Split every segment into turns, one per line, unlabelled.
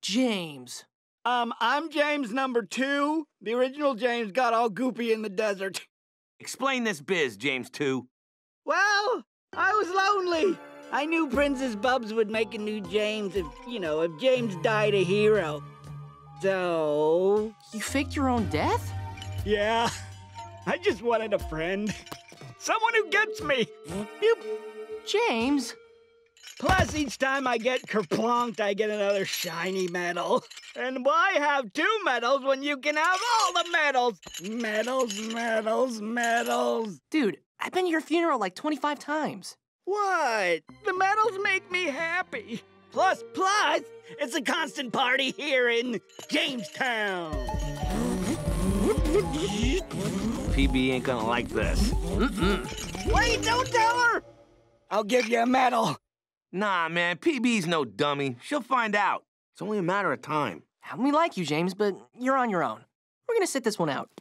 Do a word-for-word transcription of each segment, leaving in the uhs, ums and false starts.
James.
Um, I'm James number two. The original James got all goopy in the desert.
Explain this biz, James two.
Well, I was lonely. I knew Princess Bubs would make a new James if, you know, if James died a hero. So...
You faked your own death?
Yeah. I just wanted a friend. Someone who gets me. Yep.
James?
Plus, each time I get kerplunked, I get another shiny medal. And why have two medals when you can have all the medals? Medals, medals, medals.
Dude, I've been to your funeral like twenty-five times.
What? The medals make me happy. Plus, plus, it's a constant party here in Jamestown.
P B ain't gonna like this.
Mm-mm.
Wait, don't tell her! I'll give you a medal.
Nah, man, P B's no dummy. She'll find out. It's only a matter of time.
We like you, James, but you're on your own. We're gonna sit this one out.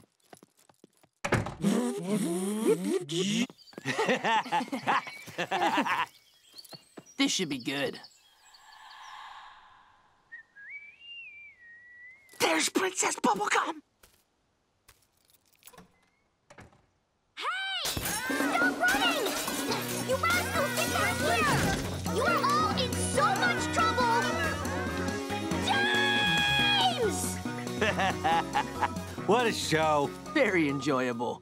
This should be good.
There's Princess Bubblegum!
Hey! Stop running! You rascals, get back here! You are all in so much trouble! James!
What a show.
Very enjoyable.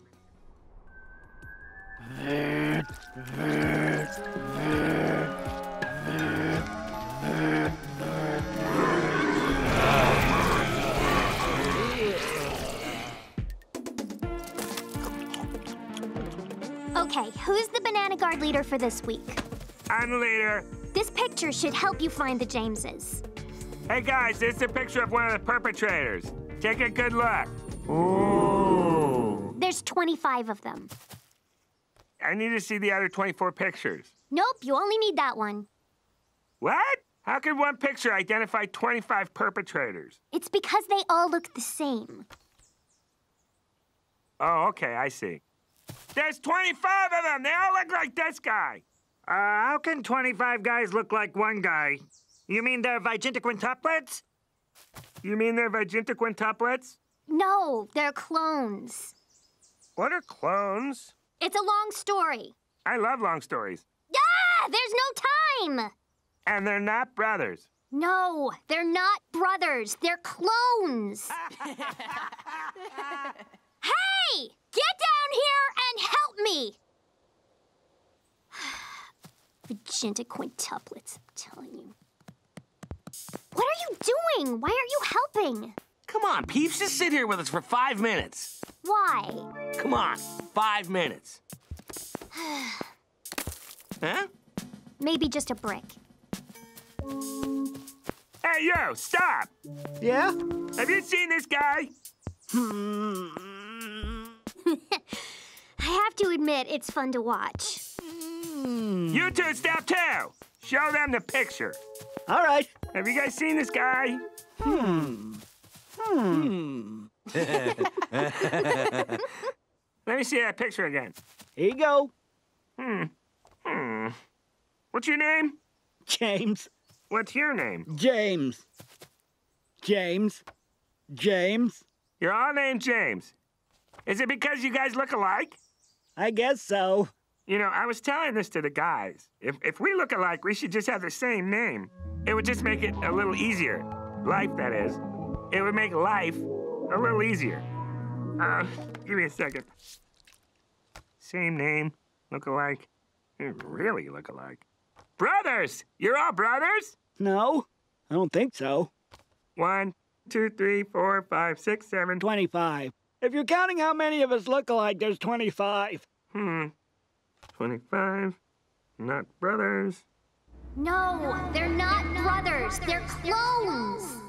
Okay, who's the Banana Guard leader for this week?
I'm the leader.
This picture should help you find the Jameses.
Hey guys, this is a picture of one of the perpetrators. Take a good look. Ooh.
There's twenty-five of them.
I need to see the other twenty-four pictures.
Nope, you only need that one.
What? How can one picture identify twenty-five perpetrators?
It's because they all look the same.
Oh, okay, I see. There's twenty-five of them! They all look like this guy!
Uh, how can twenty-five guys look like one guy? You mean they're vigentaquintuplets?
You mean they're vigentaquintuplets?
No, they're clones.
What are clones?
It's a long story.
I love long stories.
Ah! There's no time!
And they're not brothers.
No, they're not brothers. They're clones. Hey! Get down here and help me! Magenta quintuplets, I'm telling you. What are you doing? Why aren't you helping?
Come on, Peeps, just sit here with us for five minutes.
Why?
Come on, five minutes. Huh?
Maybe just a brick.
Hey, yo, stop!
Yeah?
Have you seen this guy?
I have to admit, it's fun to watch.
You two stop too! Show them the picture.
All right.
Have you guys seen this guy?
Hmm. Hmm.
Let me see that picture again.
Here you go.
Hmm. Hmm. What's your name?
James.
What's your name?
James. James. James.
You're all named James. Is it because you guys look alike?
I guess so.
You know, I was telling this to the guys. If, if we look alike, we should just have the same name. It would just make it a little easier. Life, that is. It would make life a little easier. Uh, give me a second. Same name, look alike. You really look alike. Brothers! You're all brothers?
No, I don't think so.
One, two, three, four, five, six, seven.
twenty-five. If you're counting how many of us look alike, there's twenty-five.
Hmm. twenty-five. Not brothers.
No, they're not brothers. They're clones.